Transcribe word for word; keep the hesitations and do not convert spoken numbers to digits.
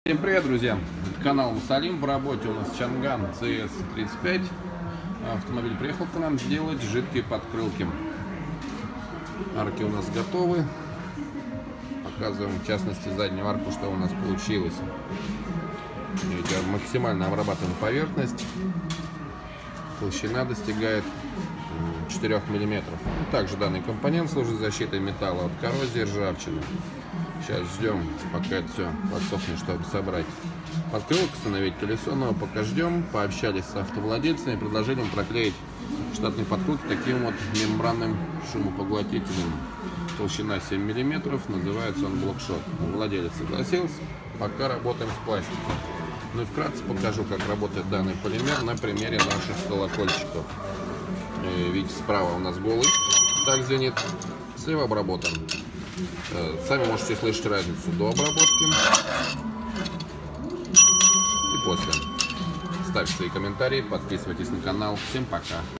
Всем привет, друзья! Канал Мусалим. В работе у нас Чанган си эс тридцать пять. Автомобиль приехал к нам сделать жидкие подкрылки. Арки у нас готовы. Показываем, в частности, заднюю арку, что у нас получилось. Видите, максимально обрабатываем поверхность. Толщина достигает четырёх миллиметров. Также данный компонент служит защитой металла от коррозии и ржавчины. Сейчас ждем, пока это все подсохнет, чтобы собрать подкрылок, установить колесо. Но пока ждем, пообщались с автовладельцами, предложили им проклеить штатный подкрылок таким вот мембранным шумопоглотителем. Толщина семь миллиметров, называется он блокшот. Владелец согласился, пока работаем с пластиком. Ну и вкратце покажу, как работает данный полимер на примере наших колокольчиков. Видите, справа у нас голый, так звенит, слева обработан. Сами можете слышать разницу до обработки и после. Ставьте свои комментарии, подписывайтесь на канал. Всем пока!